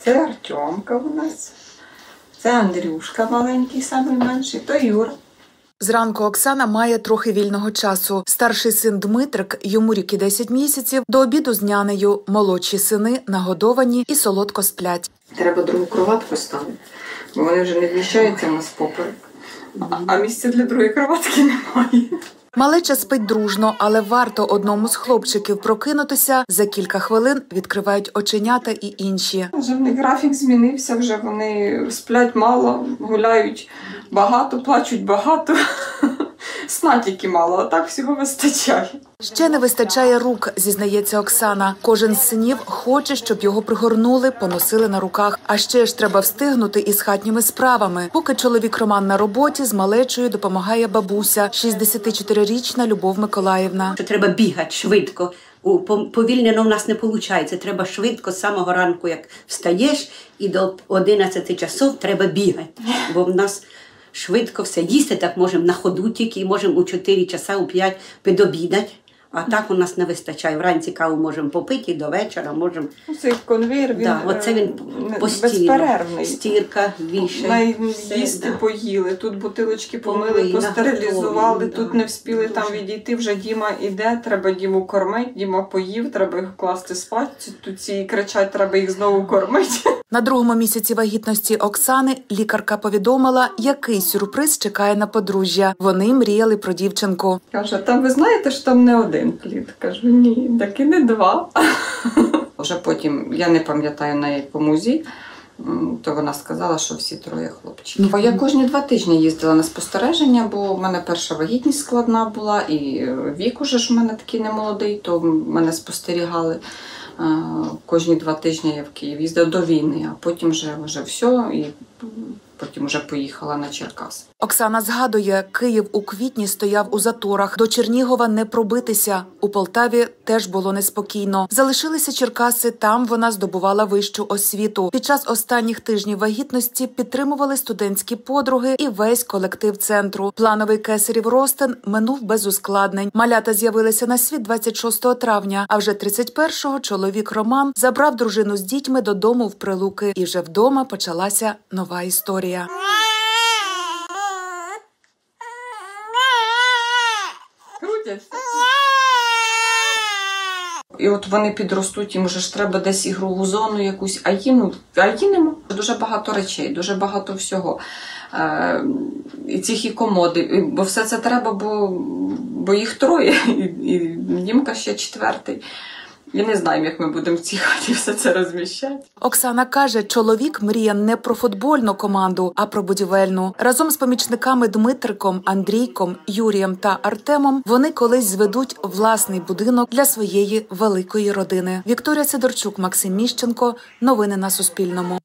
Це Артемка у нас. Це Андрюшка маленький, самий менший, то Юра. Зранку Оксана має трохи вільного часу. Старший син Дмитрик, йому рік і 10 місяців, до обіду з нянею. Молодші сини нагодовані і солодко сплять. Треба другу кроватку ставити, бо вони вже не вміщаються в нас поперек. А місця для другої кроватки немає. Малеча спить дружно, але варто одному з хлопчиків прокинутися, за кілька хвилин відкривають оченята і інші. Вже в них графік змінився, вже вони сплять мало, гуляють багато, плачуть багато. Сна тільки мало, а так всього вистачає. Ще не вистачає рук, зізнається Оксана. Кожен з синів хоче, щоб його пригорнули, поносили на руках. А ще ж треба встигнути із хатніми справами. Поки чоловік Роман на роботі, з малечою допомагає бабуся, 64-річна Любов Миколаївна. Треба бігати швидко. Повільнено в нас не виходить. Треба швидко з самого ранку, як встаєш, і до 11 часов треба бігати. Бо в нас швидко все. Їсти так можемо на ходу тільки, і можемо у 4 часа, у 5 підобідати. А так у нас не вистачає. Вранці каву можемо попити і до вечора можемо. Цей конвейер, він, оце він безперервний. Стірка, вішає. Їсти поїли, тут бутилочки помили, постерилізували, тут не встигли там відійти, вже Діма іде, треба Діму кормити, Діма поїв, треба їх класти спати, тут ці кричать, треба їх знову кормити. На другому місяці вагітності Оксани лікарка повідомила, який сюрприз чекає на подружжя. Вони мріяли про дівчинку. Каже, там ви знаєте, що там не один плід? Кажу, ні, так і не 2. Вже потім, я не пам'ятаю на якому ЗІ, то вона сказала, що всі 3 хлопчики. Я кожні 2 тижні їздила на спостереження, бо в мене перша вагітність складна була, і вік уже ж у мене такий немолодий, то мене спостерігали. Кожні 2 тижні я в Київ їздила до війни, а потім вже все, і потім вже поїхала на Черкас. Оксана згадує, Київ у квітні стояв у заторах. До Чернігова не пробитися. У Полтаві теж було неспокійно. Залишилися Черкаси, там вона здобувала вищу освіту. Під час останніх тижнів вагітності підтримували студентські подруги і весь колектив центру. Плановий кесарів розтин минув без ускладнень. Малята з'явилися на світ 26 травня, а вже 31-го чоловік Роман забрав дружину з дітьми додому в Прилуки. І вже вдома почалася нова історія. І от вони підростуть, їм вже ж треба десь ігрову зону якусь, а їм нема. Дуже багато речей, дуже багато всього. І цих і комоди, бо все це треба, бо їх 3, і Дімка ще 4. І не знаємо, як ми будемо в цій хаті все це розміщати. Оксана каже, чоловік мріє не про футбольну команду, а про будівельну. Разом з помічниками Дмитриком, Андрійком, Юрієм та Артемом вони колись зведуть власний будинок для своєї великої родини. Вікторія Сидорчук, Максим Міщенко. Новини на Суспільному.